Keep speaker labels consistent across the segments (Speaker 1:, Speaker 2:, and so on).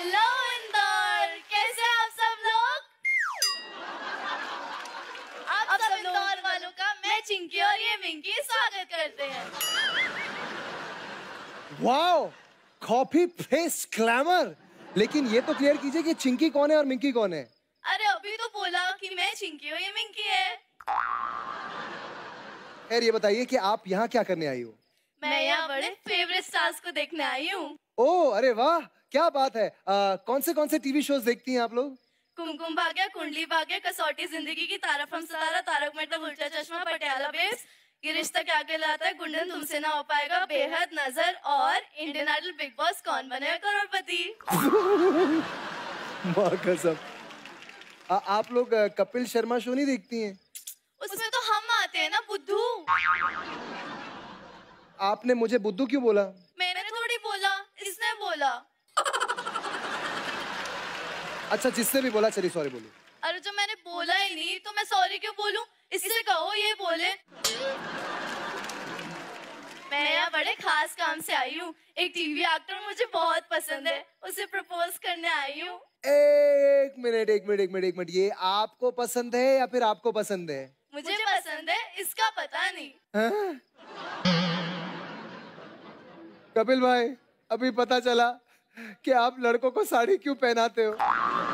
Speaker 1: Hello Indore, कैसे हैं आप सब लोग? आप सब इंदौर वालों का मैं चिंकी और ये मिंकी स्वागत करते हैं।
Speaker 2: Wow, copy paste glamour. लेकिन ये तो क्लियर कीजिए कि चिंकी कौन है और मिंकी कौन है?
Speaker 1: अरे अभी तो बोला कि मैं चिंकी हूँ, ये मिंकी है।
Speaker 2: खैर ये बताइए कि आप यहाँ क्या करने आई हो?
Speaker 1: मैं यहाँ बड़े फेवरेट स्टार्स को देखने आई हूँ।
Speaker 2: ओह अरे वाह, क्या बात है। कौन से टीवी शोज देखती हैं आप लोग?
Speaker 1: कुमकुम भाग्य, कुंडली भाग्य, कसौटी जिंदगी की, तारक हम सितारा, तारक मेहता उल्टा चश्मा, पटियाला बेब्स, ये रिश्ता क्या कहलाता है, गुंडन तुमसे ना हो पाएगा, बेहद, नजर और इंडियन आइडल बिग बॉस कौन बनेगा करोड़पति।
Speaker 2: वाह कसम। आप लोग कपिल शर्मा शो नहीं देखती हैं?
Speaker 1: उसमें तो हम आते हैं ना बुद्धू।
Speaker 2: आपने मुझे बुद्धू क्यों बोला?
Speaker 1: मैंने थोड़ी बोला, इसने बोला।
Speaker 2: अच्छा जिसने भी बोला चलिए सॉरी बोलो।
Speaker 1: अरे जो मैंने बोला ही नहीं तो मैं सॉरी क्यों बोलूं? इससे कहो ये बोले। मैं यहाँ बड़े खास काम से आई हूँ। एक टीवी एक्टर मुझे बहुत पसंद है, उसे प्रपोज करने आई हूँ।
Speaker 2: एक मिनट, ये आपको पसंद है या फिर आपको पसंद है?
Speaker 1: मुझे पसंद है, इसका पता नहीं।
Speaker 2: हाँ? कपिल भाई, अभी पता चला कि आप लड़कों को साड़ी क्यों पहनाते हो।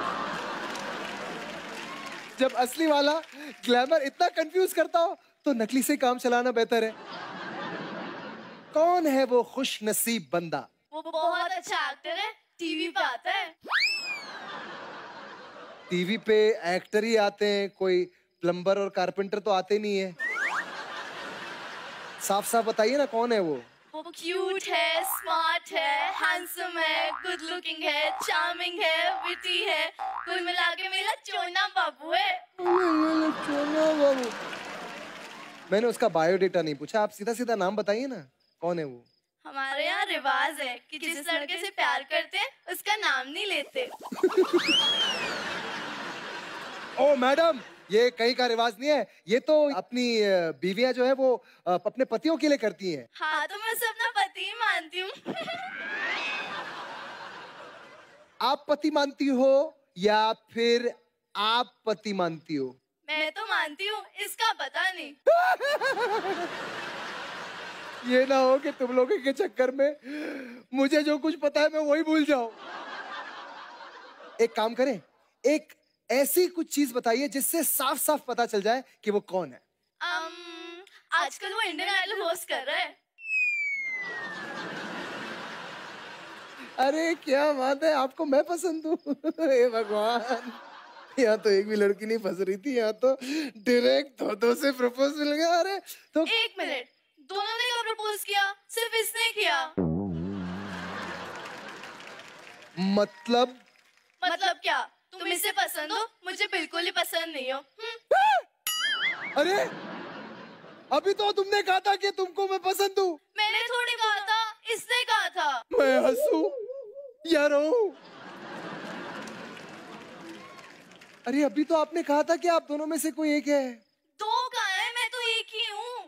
Speaker 2: जब असली वाला ग्लैमर इतना कंफ्यूज करता हो तो नकली से काम चलाना बेहतर है। कौन है वो खुश नसीब बंदा?
Speaker 1: वो बहुत अच्छा एक्टर है, टीवी पे आता है।
Speaker 2: टीवी पे एक्टर ही आते हैं, कोई प्लम्बर और कारपेंटर तो आते नहीं है। साफ साफ बताइए ना कौन है वो?
Speaker 1: वो क्यूट है, स्मार्ट है, हैंडसम है, गुड लुकिंग है, चार्मिंग है, विटी है, कुल मिला के मेरा चोना बाबू है।
Speaker 2: चोना बाबू। मैंने उसका बायोडेटा नहीं पूछा, आप सीधा सीधा नाम बताइए ना, कौन है वो?
Speaker 1: हमारे यहाँ रिवाज है कि जिस लड़के से प्यार करते हैं उसका नाम नहीं लेते।
Speaker 2: ओ मैडम, ये कहीं का रिवाज नहीं है, ये तो अपनी बीवियां जो है वो अपने पतियों के लिए करती हैं।
Speaker 1: हाँ तो मैं उसे अपना पति ही मानती हूँ।
Speaker 2: आप पति मानती हो या फिर आप पति मानती हो?
Speaker 1: मैं तो मानती हूँ, इसका पता नहीं।
Speaker 2: ये ना हो कि तुम लोगों के चक्कर में मुझे जो कुछ पता है मैं वही भूल जाऊं। एक काम करें, एक ऐसी कुछ चीज बताइए जिससे साफ साफ पता चल जाए कि वो कौन है।
Speaker 1: आजकल वो इंडियन आइडल होस्ट कर रहा है।
Speaker 2: अरे क्या बात है, आपको मैं पसंद हूँ। हे भगवान, यहाँ तो एक भी लड़की नहीं फंस रही थी, यहाँ तो डायरेक्ट दो से प्रपोज मिल गया। अरे तो
Speaker 1: एक मिनट, दोनों ने क्या प्रपोज किया? सिर्फ इसने किया।
Speaker 2: मतलब
Speaker 1: क्या? तुम इसे पसंद हो, मुझे बिल्कुल ही पसंद नहीं हो।
Speaker 2: अरे अभी तो तुमने कहा था कि तुमको मैं पसंद हूँ।
Speaker 1: मैंने थोड़ी कहा था, इसने कहा था।
Speaker 2: मैं हंसूं या रोऊं? अरे अभी तो आपने कहा था कि आप दोनों में से कोई एक है।
Speaker 1: दो कहाँ है? मैं तो एक ही हूँ।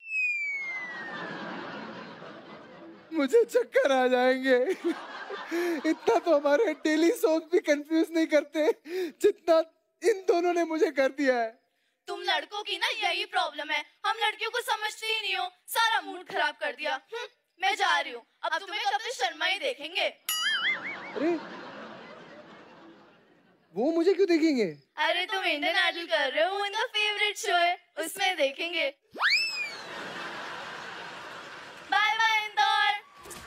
Speaker 2: मुझे चक्कर आ जाएंगे। इतना तो हमारे डेली सॉन्ग भी कंफ्यूज नहीं करते जितना इन दोनों ने मुझे कर दिया है।
Speaker 1: तुम लड़कों की ना यही प्रॉब्लम है, हम लड़कियों को समझते ही नहीं हो, सारा मूड खराब कर दिया। मैं जा रही हूँ, अब तुम्हें कपिल शर्मा ही देखेंगे।
Speaker 2: अरे वो मुझे क्यों देखेंगे?
Speaker 1: अरे तुम इंडियन आइडल कर रहे हो, उनका फेवरेट शो है, उसमें देखेंगे। Bye bye Indore.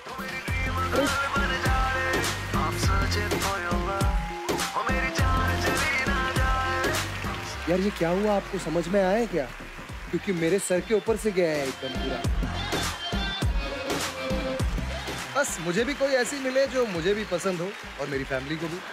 Speaker 2: यार ये क्या हुआ, आपको समझ में आया क्या? क्योंकि मेरे सर के ऊपर से गया है एकदम पूरा। बस मुझे भी कोई ऐसी मिले जो मुझे भी पसंद हो और मेरी फैमिली को भी।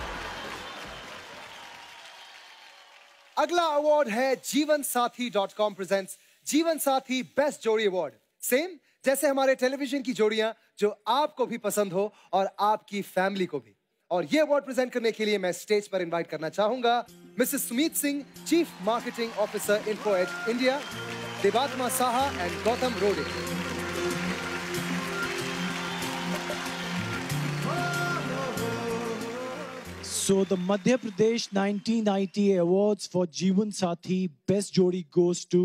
Speaker 2: अगला अवार्ड है जीवनसाथी.com प्रेजेंट्स जीवन साथी बेस्ट जोड़ी अवार्ड। सेम जैसे हमारे टेलीविजन की जोड़ियां जो आपको भी पसंद हो और आपकी फैमिली को भी। और ये अवार्ड प्रेजेंट करने के लिए मैं स्टेज पर इनवाइट करना चाहूंगा Mrs Sumit Singh, chief marketing officer Info Edge India, Devatma Saha and Gautam Rode.
Speaker 3: So the Madhya Pradesh 1990 awards for Jeevan Sathi Best Jodi goes to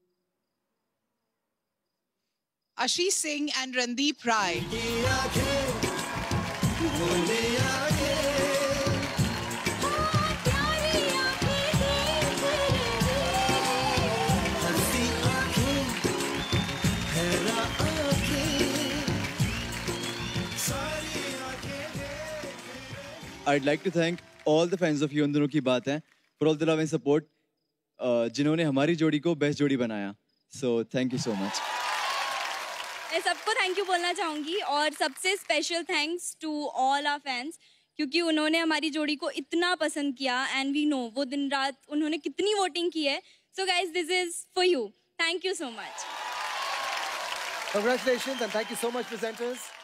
Speaker 4: Ashish Singh and Randeep Rai.
Speaker 5: I'd like to thank all the fans of You उन दोनों की बात है for all the love and support जिन्होंने हमारी जोड़ी को best जोड़ी बनाया. So thank you so much.
Speaker 6: मैं सबको थैंक यू बोलना चाहूंगी और सबसे special thanks to all our fans क्योंकि उन्होंने हमारी जोड़ी को इतना पसंद किया एंड वी नो वो दिन रात उन्होंने कितनी वोटिंग की है. So guys this is for you. Thank you so much.
Speaker 2: Congratulations and thank you so much, presenters.